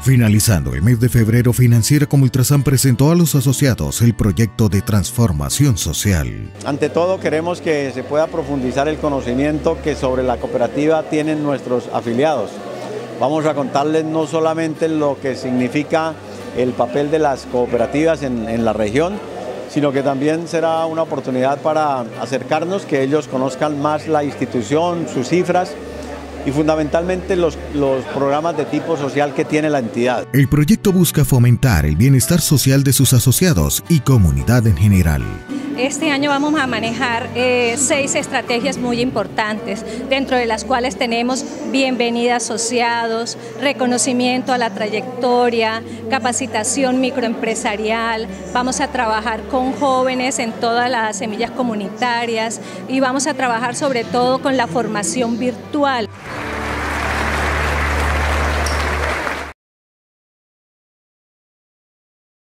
Finalizando el mes de febrero, Financiera como Ultrasan presentó a los asociados el proyecto de transformación social. Ante todo queremos que se pueda profundizar el conocimiento que sobre la cooperativa tienen nuestros afiliados. Vamos a contarles no solamente lo que significa el papel de las cooperativas en la región, sino que también será una oportunidad para acercarnos, que ellos conozcan más la institución, sus cifras y fundamentalmente los programas de tipo social que tiene la entidad. El proyecto busca fomentar el bienestar social de sus asociados y comunidad en general. Este año vamos a manejar 6 estrategias muy importantes, dentro de las cuales tenemos bienvenida a asociados, reconocimiento a la trayectoria, capacitación microempresarial, vamos a trabajar con jóvenes en todas las semillas comunitarias y vamos a trabajar sobre todo con la formación virtual.